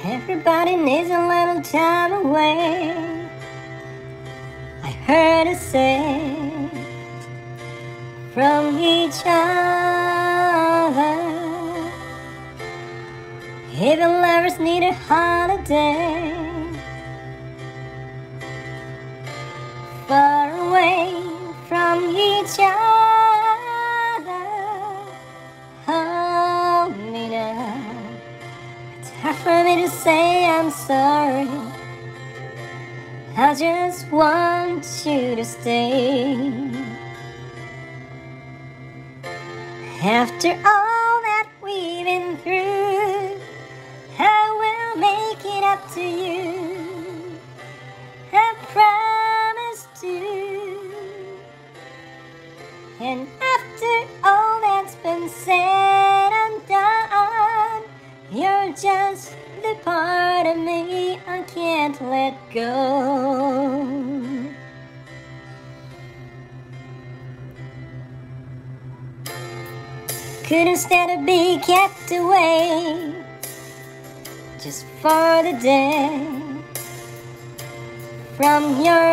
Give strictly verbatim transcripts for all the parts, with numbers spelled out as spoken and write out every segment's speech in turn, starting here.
Everybody needs a little time away, I heard her say, from each other. Even lovers need a holiday, far away from each other. Hold me now. It's hard for me to say I'm sorry. I just want you to stay. After all that we've been through, I will make it up to you, I promise to. And after all that's been said and done, you're just the part of me I can't let go. Couldn't stand to be kept away just for the day from your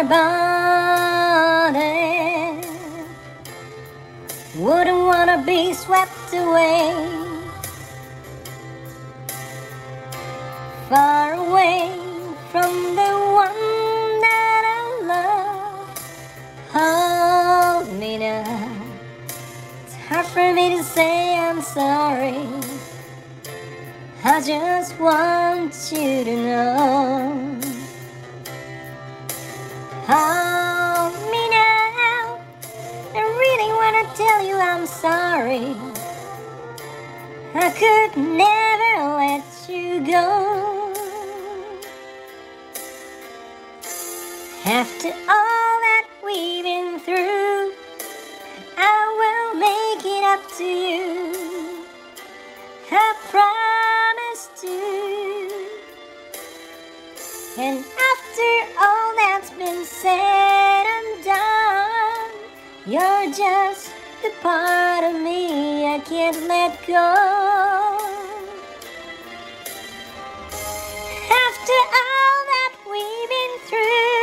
body. Wouldn't wanna be swept away, far away from the one that I love. Hold me now. It's hard for me to say I'm sorry. I just want you to know. Hold me now. I really wanna tell you I'm sorry. I could never let you go. After all that we've been through, I will make it up to you, I promise to. And after all that's been said and done, you're just the part of me I can't let go. After all that we've been through,